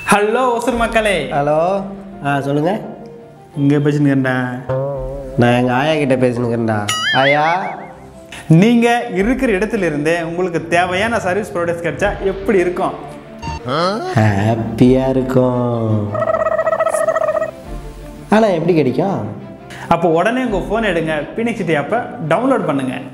Hello Hosur மக்களே. Hello சொல்லுங்க. இங்கே பேசுனுங்கண்டா. நான் எங்கள் ஆயா கிட்ட பேசுனுங்கண்டா. ஆயா, நீங்கள் இருக்கிற இடத்துல இருந்தே உங்களுக்கு தேவையான சர்வீஸ் ப்ராடக்ட்ஸ் கிடைச்சா எப்படி இருக்கும்? ஹாப்பியாக இருக்கும். ஆனால் எப்படி கிடைக்கும்? அப்போ உடனே உங்கள் ஃபோன் எடுங்க, PHOENIXITY ஆப்பை டவுன்லோட் பண்ணுங்கள்.